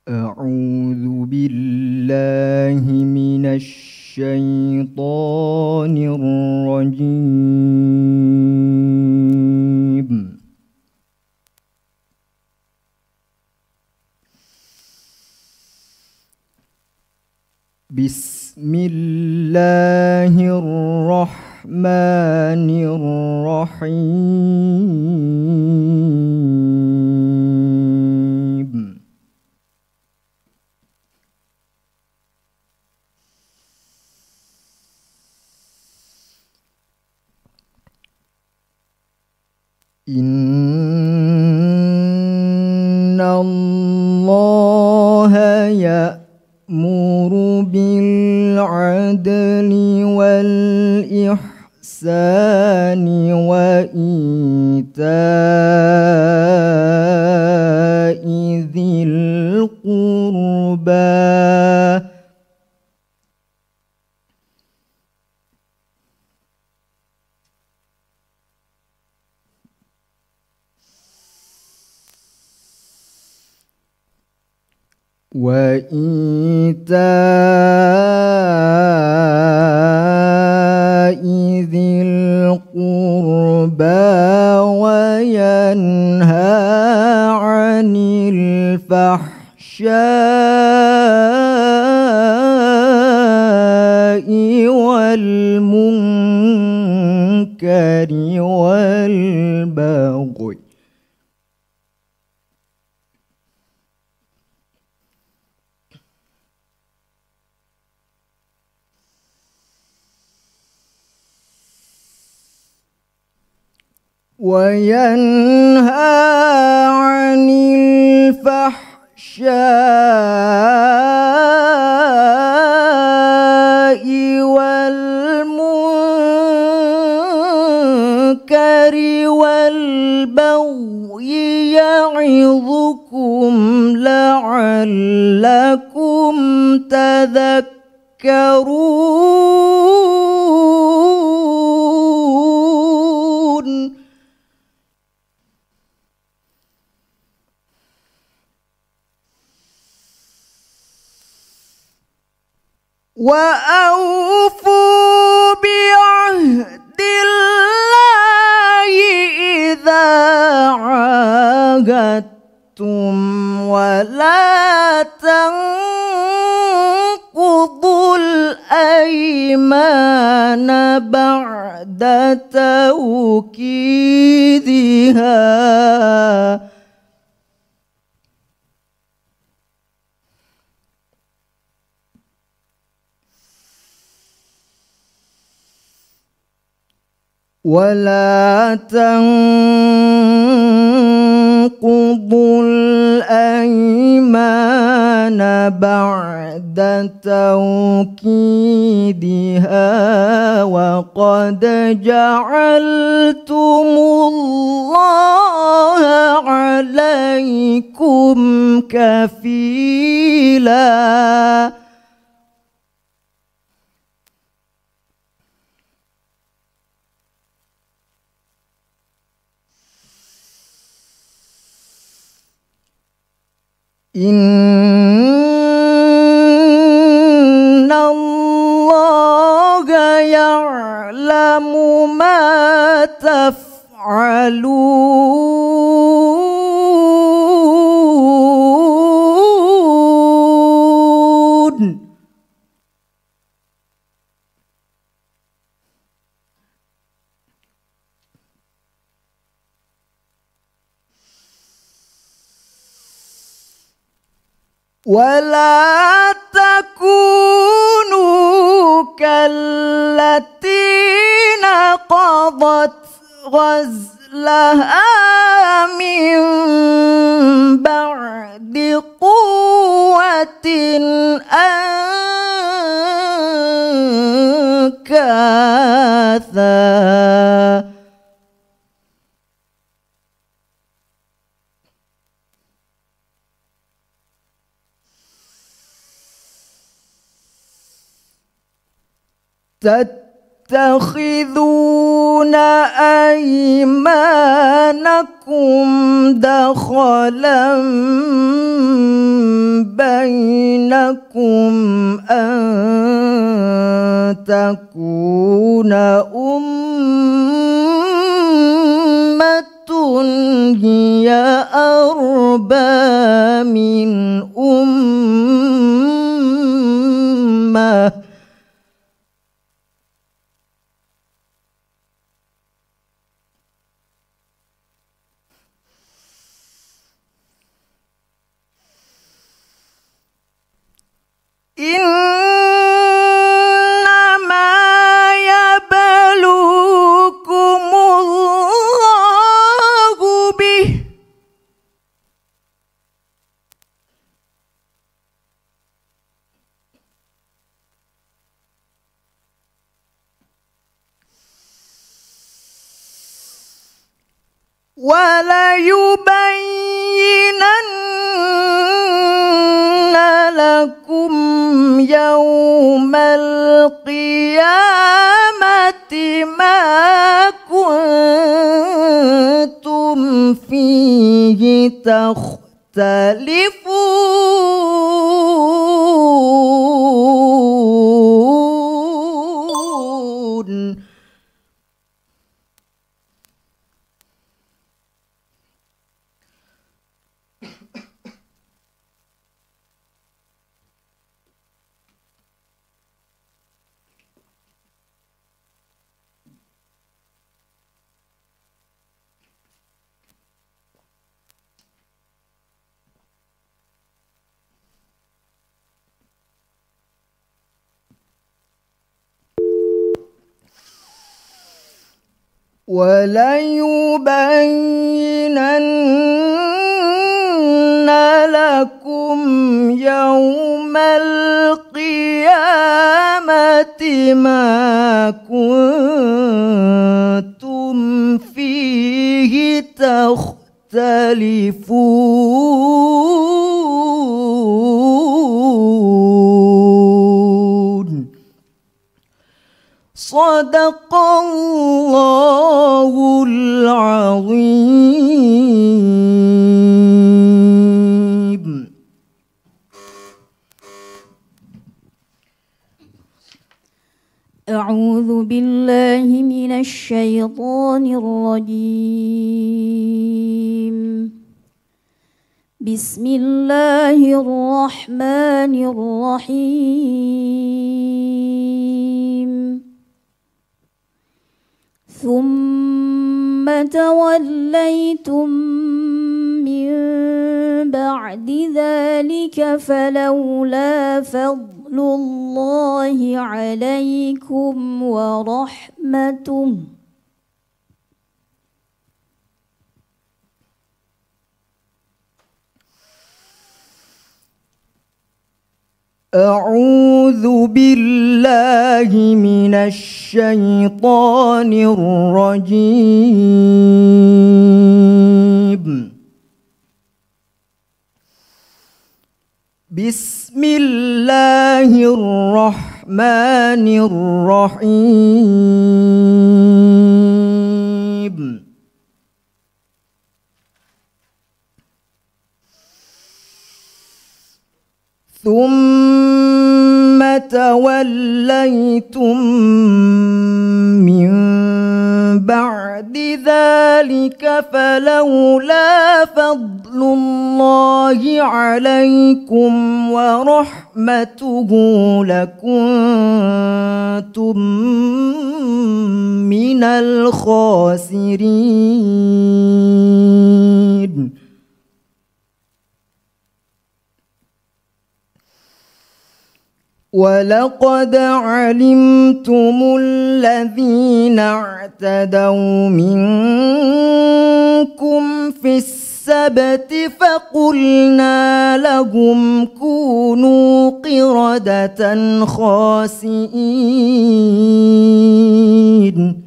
أعوذ بالله من الشيطان الرجيم. بسم الله الرحمن الرحيم. إن الله يأمر بالعدل والإحسان وإيتاء ذي القربى ذي القربى وينهى عن الفحشاء والمنكر والبغي عن الفحشاء والمنكر والبغي يعظكم لعلكم تذكرون. وأوفوا بعهد الله إذا عاهدتم ولا تنقضوا الأيمان بعد توكيدها ولا تنقضوا الأيمان بعد توكيدها وقد جعلتم الله عليكم كفيلا. إن الله يعلم ما تفعلون. ولا تكونوا كالتي نقضت غزلها من بعد قوة أنكاثا. تتخذون أيمانكم دخلا بينكم أن تكون أمة هي أربى من أمة إنما يبلوكم الله به وليبينن لكم يوم القيامة ما كنتم فيه تختلفون وليبينن لكم يوم القيامة ما كنتم فيه تختلفون صدق الله العظيم. أعوذ بالله من الشيطان الرجيم. بسم الله الرحمن الرحيم. ثم توليتم من بعد ذلك فلولا فضل الله عليكم ورحمته أعوذ بالله من الشيطان الرجيم. بسم الله الرحمن الرحيم. ثم توليتم من بعد ذلك فلولا فضل الله عليكم ورحمته لكنتم من الخاسرين. ولقد علمتم الذين اعتدوا منكم في السبت فقلنا لهم كونوا قردة خاسئين.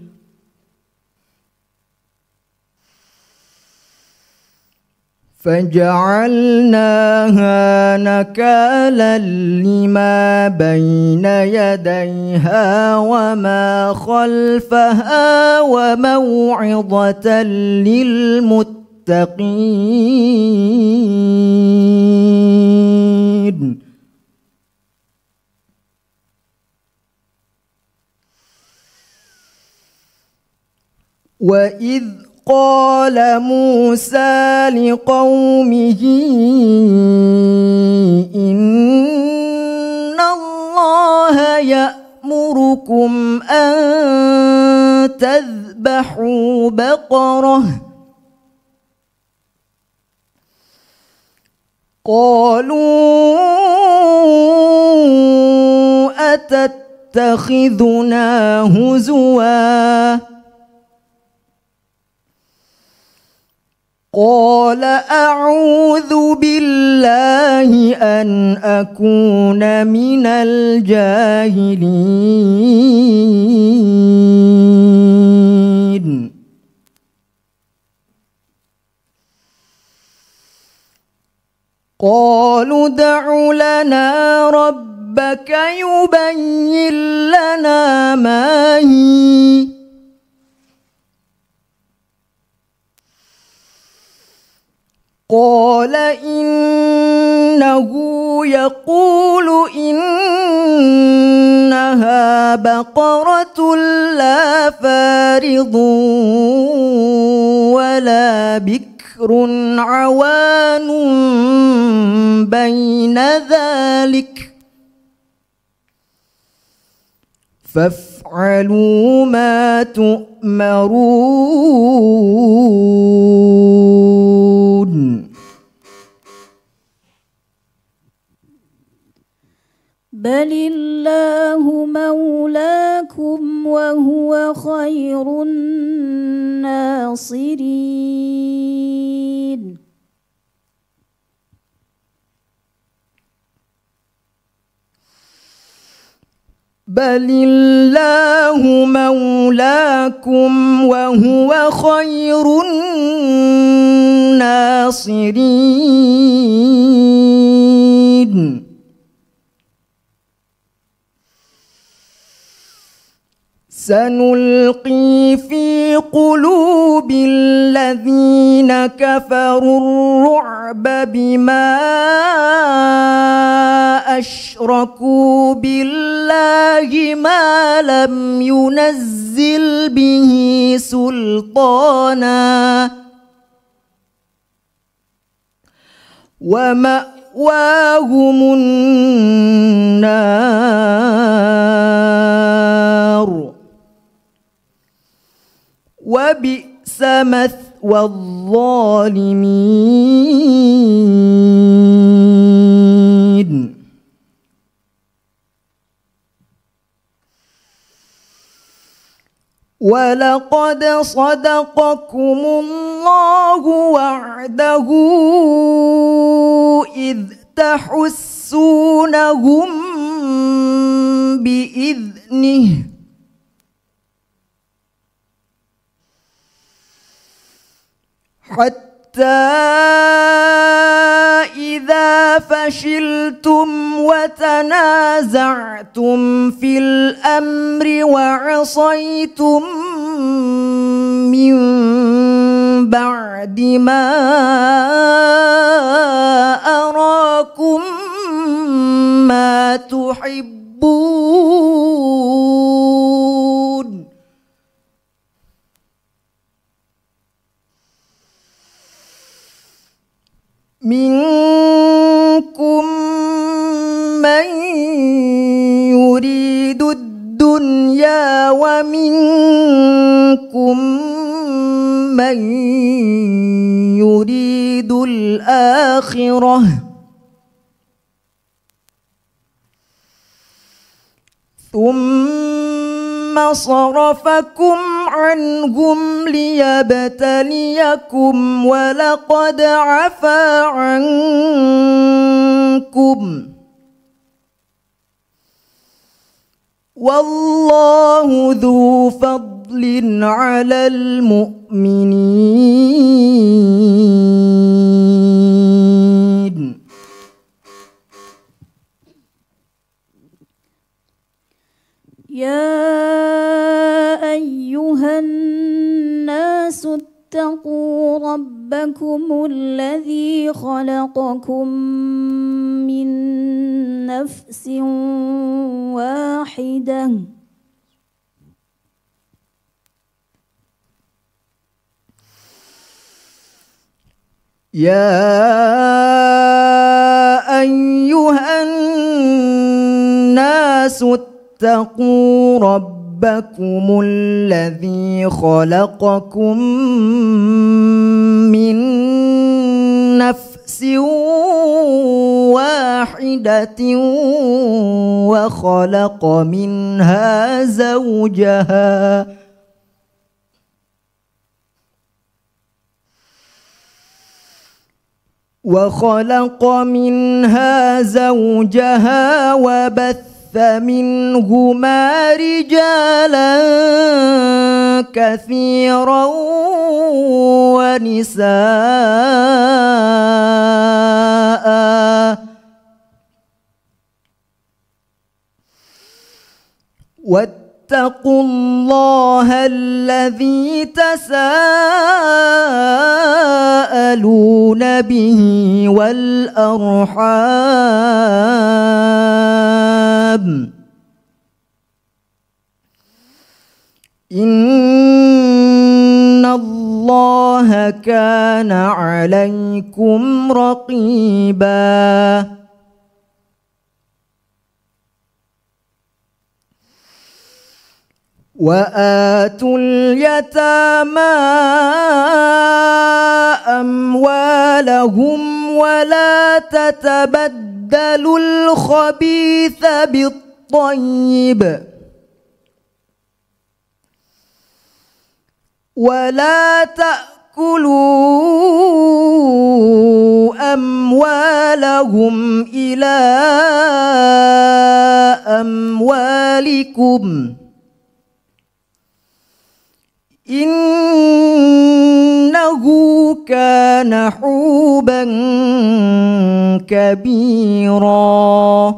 فجعلناها نكالا لما بين يديها وما خلفها وموعظة للمتقين. وإذ قال موسى لقومه إن الله يأمركم أن تذبحوا بقرة قالوا أتتخذنا هزوا قال أعوذ بالله أن أكون من الجاهلين قالوا ادع لنا ربك يبين لنا ما هي قال إنه يقول إنها بقرة لا فارض ولا بكر عوان بين ذلك فافعلوا ما تؤمرون بل الله مولاكم وهو خير الناصرين بل الله مولاكم وهو خير الناصرين سنلقي في قلوب الذين كفروا الرعب بما أشركوا بالله ما لم ينزل به سلطانا ومأواهم النار وبئس مثوى الظالمين ولقد صدقكم الله وعده إذ تحسونهم بإذنه حتى إذا فشلتم وتنازعتم في الأمر وعصيتم من بعد ما أراكم ما تحبون منكم من يريد الدنيا ومنكم من يريد الآخرة ثم صرفكم عنهم ليبتليكم ولقد عفا عنكم والله ذو فضل على المؤمنين يا أيها الناس اتقوا ربكم الذي خلقكم من نفس واحدة يا أيها الناس اتقوا ربكم الذي خلقكم من نفس واحدة وخلق منها زوجها وبث منهما رجالا كثيرا ونساء واتقوا الله الذي تساءلون به والأرحام إن الله كان عليكم رقيبا وآتوا اليتامى أموالهم ولا تتبدلوا الخبيث بالطيب ولا تأكلوا أموالهم إلى أموالكم إنه كان حوبا كبيرا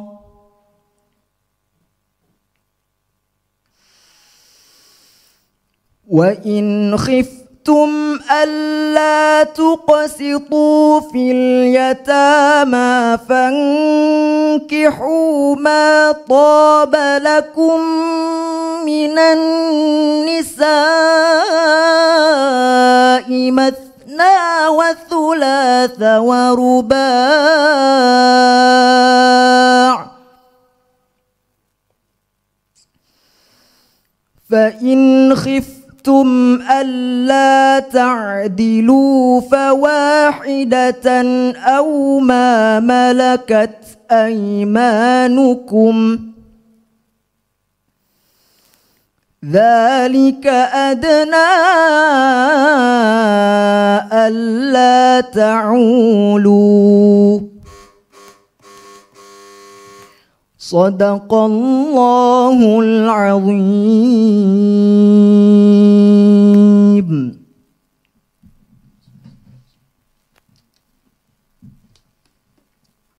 وإن خفتم ألا تقسطوا في اليتامى فانكحوا ما طاب لكم من النساء مثنى وثلاث ورباع فإن خفتم ألا تعدلوا فواحدة أو ما ملكت أيمانكم ذلك أدنى ألا تعولوا صدق الله العظيم.